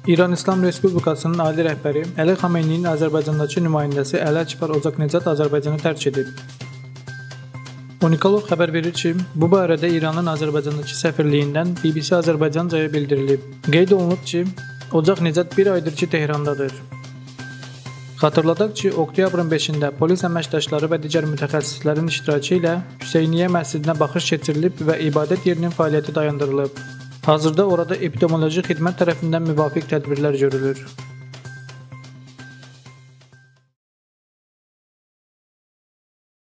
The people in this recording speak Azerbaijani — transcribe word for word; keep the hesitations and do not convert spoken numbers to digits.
İran İslam Respublikasının ali rəhbəri Əli Xameyninin Azərbaycandakı nümayəndəsi Əli Əkbar Ocaqnecat Azərbaycanı tərk edib. Unikalog xəbər verir ki, bu barədə İranın Azərbaycandakı səfirliyindən B B C Azərbaycancaya bildirilib. Qeyd olunub ki, Ocaqnecat bir aydır ki, Tehrandadır. Xatırladaq ki, oktyabrın beşində polis əməkdaşları və digər mütəxəssislərin iştirakı ilə Hüseyniyyə məscidinə baxış keçirilib və ibadət yerinin fəaliyyəti dayandırılıb. Hazırda orada epidemioloji xidmət tərəfindən müvafiq tədbirlər görülür.